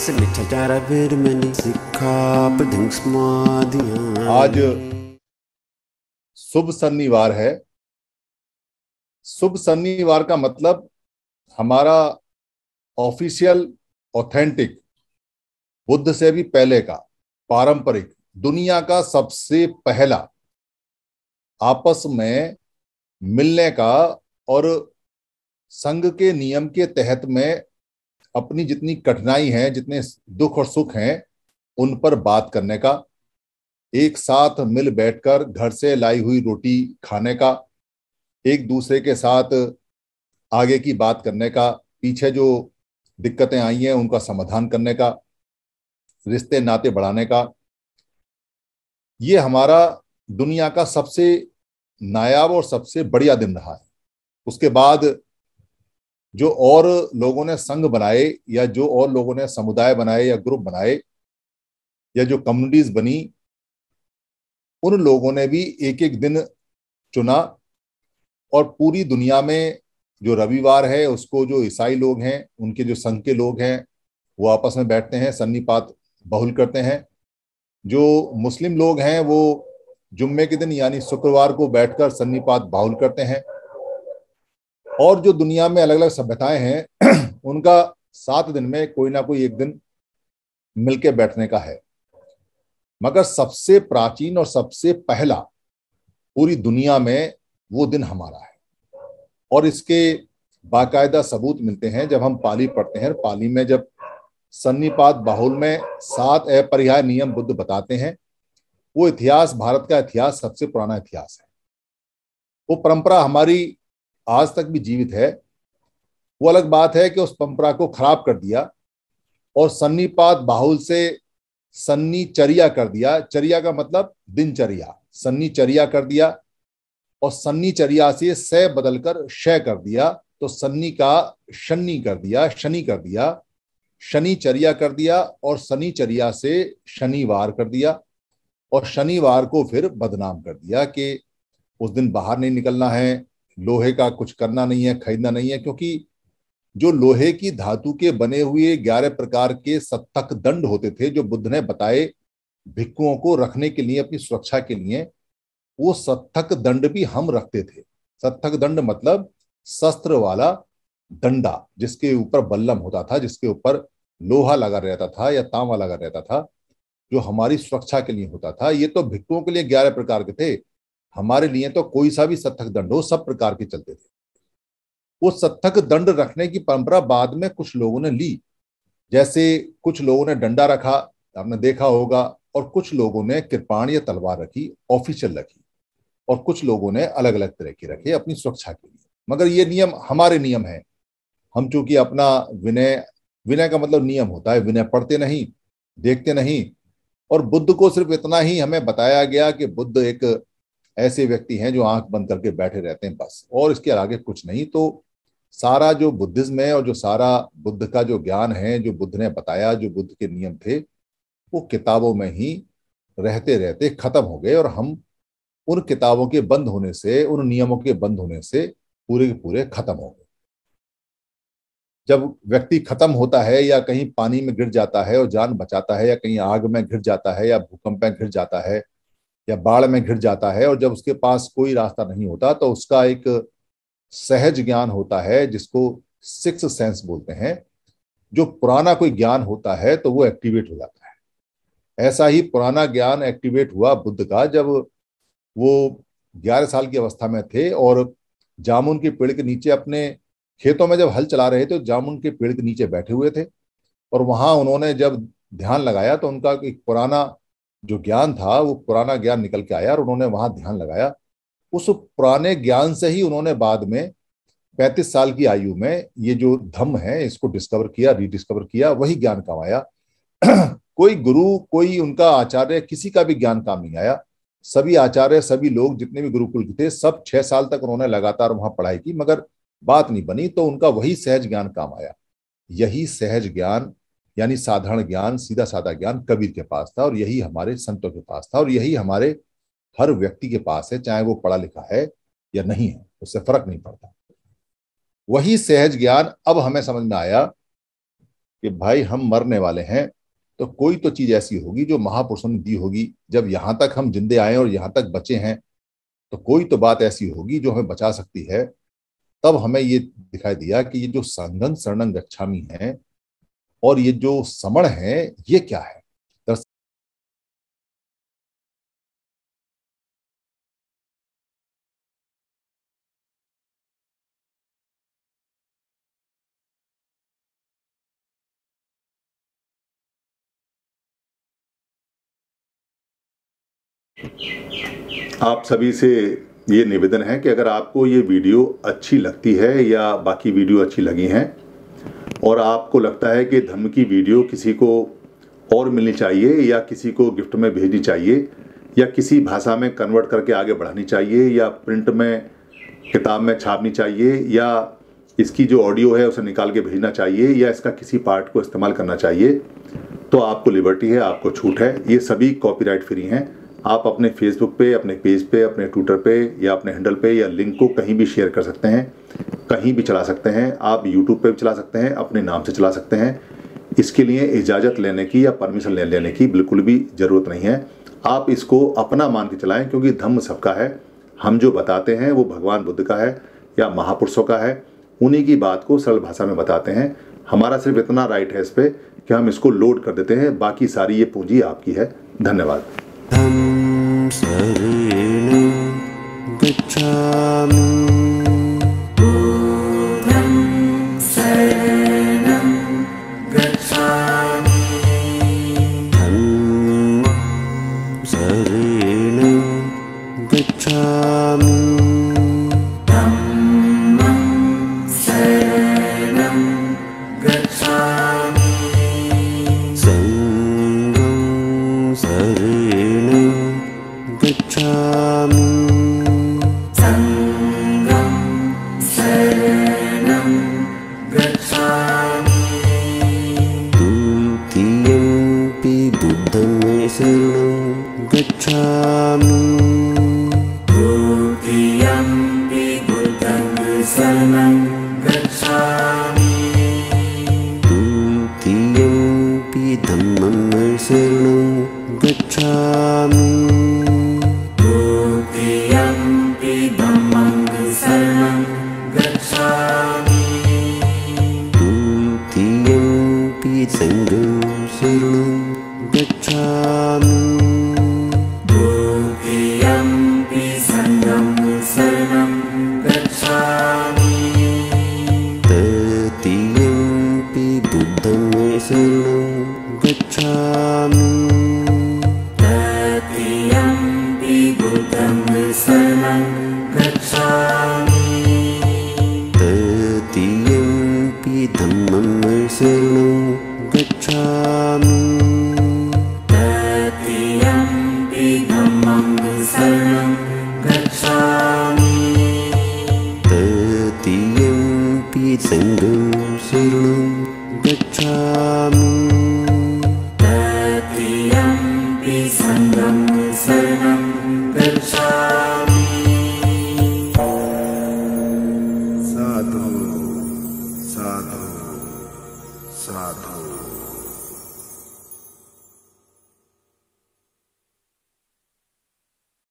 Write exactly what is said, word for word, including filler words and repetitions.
आज शुभ शनिवार है। शुभ शनिवार का मतलब हमारा ऑफिशियल ऑथेंटिक बुद्ध से भी पहले का पारंपरिक दुनिया का सबसे पहला आपस में मिलने का और संघ के नियम के तहत में अपनी जितनी कठिनाई है, जितने दुख और सुख हैं, उन पर बात करने का, एक साथ मिल बैठकर घर से लाई हुई रोटी खाने का, एक दूसरे के साथ आगे की बात करने का, पीछे जो दिक्कतें आई हैं उनका समाधान करने का, रिश्ते नाते बढ़ाने का, ये हमारा दुनिया का सबसे नायाब और सबसे बढ़िया दिन रहा है। उसके बाद जो और लोगों ने संघ बनाए या जो और लोगों ने समुदाय बनाए या ग्रुप बनाए या जो कम्युनिटीज बनी, उन लोगों ने भी एक एक दिन चुना और पूरी दुनिया में जो रविवार है उसको जो ईसाई लोग हैं, उनके जो संघ के लोग हैं, वो आपस में बैठते हैं, सन्निपात बहुल करते हैं। जो मुस्लिम लोग हैं वो जुम्मे के दिन यानी शुक्रवार को बैठकर सन्निपात बाहुल करते हैं। और जो दुनिया में अलग अलग सभ्यताएं हैं उनका सात दिन में कोई ना कोई एक दिन मिलके बैठने का है। मगर सबसे प्राचीन और सबसे पहला पूरी दुनिया में वो दिन हमारा है और इसके बाकायदा सबूत मिलते हैं जब हम पाली पढ़ते हैं। पाली में जब सन्निपात बाहुल में सात अपरिहार्य नियम बुद्ध बताते हैं, वो इतिहास भारत का इतिहास सबसे पुराना इतिहास है। वो परंपरा हमारी आज तक भी जीवित है। वो अलग बात है कि उस परंपरा को खराब कर दिया और सन्निपात बाहुल से सन्नीचर्या कर दिया। चर्या का मतलब दिनचर्या, सन्नीचर्या कर दिया और सन्नीचर्या से स बदलकर श कर दिया, तो सन्नी का शनि कर दिया, शनि कर दिया, शनिचर्या कर दिया और शनिचर्या से शनिवार कर दिया और शनिवार को फिर बदनाम कर दिया कि उस दिन बाहर नहीं निकलना है, लोहे का कुछ करना नहीं है, खरीदना नहीं है। क्योंकि जो लोहे की धातु के बने हुए ग्यारह प्रकार के सत्तक दंड होते थे जो बुद्ध ने बताए भिक्षुओं को रखने के लिए, अपनी सुरक्षा के लिए, वो सत्तक दंड भी हम रखते थे। सत्तक दंड मतलब शस्त्र वाला डंडा जिसके ऊपर बल्लम होता था, जिसके ऊपर लोहा लगा रहता था या तांबा लगा रहता था, जो हमारी सुरक्षा के लिए होता था। ये तो भिक्षुओं के लिए ग्यारह प्रकार के थे, हमारे लिए तो कोई सा भी सत्तक दंड हो सब प्रकार के चलते थे। वो सत्तक दंड रखने की परंपरा बाद में कुछ लोगों ने ली। जैसे कुछ लोगों ने डंडा रखा, आपने देखा होगा, और कुछ लोगों ने कृपाण या तलवार रखी, ऑफिशियल रखी, और कुछ लोगों ने अलग अलग तरह की रखी अपनी सुरक्षा के लिए। मगर ये नियम हमारे नियम है। हम चूंकि अपना विनय, विनय का मतलब नियम होता है, विनय पढ़ते नहीं, देखते नहीं। और बुद्ध को सिर्फ इतना ही हमें बताया गया कि बुद्ध एक ऐसे व्यक्ति हैं जो आंख बंद करके बैठे रहते हैं, बस, और इसके आगे कुछ नहीं। तो सारा जो बुद्धिज्म है और जो सारा बुद्ध का जो ज्ञान है, जो बुद्ध ने बताया, जो बुद्ध के नियम थे, वो किताबों में ही रहते रहते खत्म हो गए और हम उन किताबों के बंद होने से, उन नियमों के बंद होने से पूरे के पूरे खत्म हो गए। जब व्यक्ति खत्म होता है या कहीं पानी में गिर जाता है और जान बचाता है, या कहीं आग में गिर जाता है, या भूकंप में गिर जाता है, या बाढ़ में गिर जाता है, और जब उसके पास कोई रास्ता नहीं होता, तो उसका एक सहज ज्ञान होता है जिसको सिक्स सेंस बोलते हैं। जो पुराना कोई ज्ञान होता है तो वो एक्टिवेट हो जाता है। ऐसा ही पुराना ज्ञान एक्टिवेट हुआ बुद्ध का जब वो ग्यारह साल की अवस्था में थे और जामुन के पेड़ के नीचे अपने खेतों में जब हल चला रहे थे, तो जामुन के पेड़ के नीचे बैठे हुए थे और वहां उन्होंने जब ध्यान लगाया तो उनका एक पुराना जो ज्ञान था, वो पुराना ज्ञान निकल के आया और उन्होंने वहां ध्यान लगाया। उस पुराने ज्ञान से ही उन्होंने बाद में पैंतीस साल की आयु में ये जो धम्म है इसको डिस्कवर किया, रीडिस्कवर किया, वही ज्ञान काम आया। कोई गुरु, कोई उनका आचार्य, किसी का भी ज्ञान काम नहीं आया। सभी आचार्य, सभी लोग जितने भी गुरुकुल के थे, सब छह साल तक उन्होंने लगातार वहां पढ़ाई की, मगर बात नहीं बनी, तो उनका वही सहज ज्ञान काम आया। यही सहज ज्ञान यानी साधारण ज्ञान, सीधा साधा ज्ञान कबीर के पास था और यही हमारे संतों के पास था और यही हमारे हर व्यक्ति के पास है, चाहे वो पढ़ा लिखा है या नहीं है, उससे फर्क नहीं पड़ता। वही सहज ज्ञान अब हमें समझ में आया कि भाई हम मरने वाले हैं, तो कोई तो चीज ऐसी होगी जो महापुरुषों ने दी होगी। जब यहां तक हम जिंदे आए और यहां तक बचे हैं, तो कोई तो बात ऐसी होगी जो हमें बचा सकती है। तब हमें ये दिखाई दिया कि ये जो संघं शरणं गच्छामि है और ये जो समण है, ये क्या है। आप सभी से ये निवेदन है कि अगर आपको ये वीडियो अच्छी लगती है या बाकी वीडियो अच्छी लगी हैं और आपको लगता है कि धम्म की वीडियो किसी को और मिलनी चाहिए या किसी को गिफ्ट में भेजनी चाहिए या किसी भाषा में कन्वर्ट करके आगे बढ़ानी चाहिए या प्रिंट में किताब में छापनी चाहिए या इसकी जो ऑडियो है उसे निकाल के भेजना चाहिए या इसका किसी पार्ट को इस्तेमाल करना चाहिए, तो आपको लिबर्टी है, आपको छूट है। ये सभी कॉपीराइट फ्री हैं। आप अपने फेसबुक पे, अपने पेज पे, अपने ट्विटर पे या अपने हैंडल पे या लिंक को कहीं भी शेयर कर सकते हैं, कहीं भी चला सकते हैं। आप यूट्यूब पे भी चला सकते हैं, अपने नाम से चला सकते हैं। इसके लिए इजाज़त लेने की या परमिशन ले लेने की बिल्कुल भी ज़रूरत नहीं है। आप इसको अपना मान के चलाएं, क्योंकि धम्म सबका है। हम जो बताते हैं वो भगवान बुद्ध का है या महापुरुषों का है, उन्हीं की बात को सरल भाषा में बताते हैं। हमारा सिर्फ इतना राइट है इस पर कि हम इसको लोड कर देते हैं, बाकी सारी ये पूंजी आपकी है। धन्यवाद। धम्म शरणं गच्छामि। बुद्धं शरणं गच्छामि। धम्मं शरणं गच्छामि। धम्मं शरणं गच्छामि। संघं शरणं गच्छामि। संघं शरणं गच्छामि। द्वितीयंपि बुद्धं शरणं गच्छामि। द्वितीयंपि बुद्धं शरणं गच्छामि। द्वितीयंपि धम्मं शरणं गच्छामि। द्वितीयंपि धम्मं शरणं गच्छामि। द्वितीयंपि संघं शरणं गच्छामि। द्वितीयंपि संघं शरणं गच्छामि। तृतीयंपि बुद्धं शरणं गच्छामि। तृतीयंपि बुद्धं शरणं गच्छामि। तृतीयंपि धम्मं शरणं गच्छामि। तृतीयंपि धम्मं शरणं गच्छामि। तृतीयंपि संघं शरणं गच्छामि।